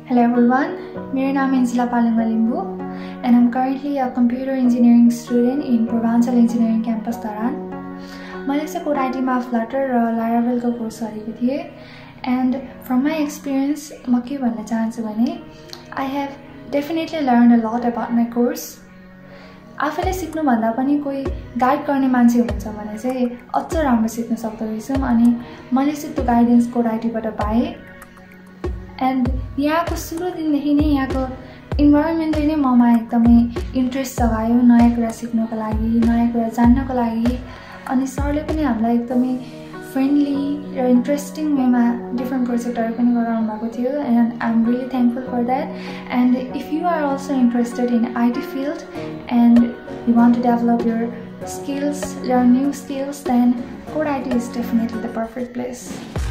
Hello everyone, मेरो नाम इन्जिला पालेमा Limbu and I'm currently a computer engineering student in Provincial Engineering Campus Dharan. मैले चाहिँ code मा flutter र Laravel को कोर्स गरेको थिए and from my experience म के भन्न चाहन्छु भने I have definitely learned a lot about my course. आफैले सिक्नु भन्दा पनि कोही गाइड गर्ने मान्छे हुनुहुन्छ भने चाहिँ अझ राम्रो सिक्न सक्दो रहेछौं अनि मैले चाहिँ त्यो गाइडेन्स कोड बाट पाएँ and यहाँको सुरु दिनदेखि नै यहाँको इन्भाइरोमेन्टले नै ममा एकदमै इन्ट्रेस्ट जगायो नयाँ कुरा सिक्नको लागि नयाँ कुरा जान्नको लागि अनि सरले पनि हामीलाई एकदमै फ्रेन्डली र इन्ट्रेस्टिङ वेमा डिफरेन्ट प्रोजेक्टहरु पनि गराउनु भएको थियो and I'm really thankful for that. And if you are also interested in IT field and you want to develop your skills, learn new skills, then Code IT is definitely the perfect place.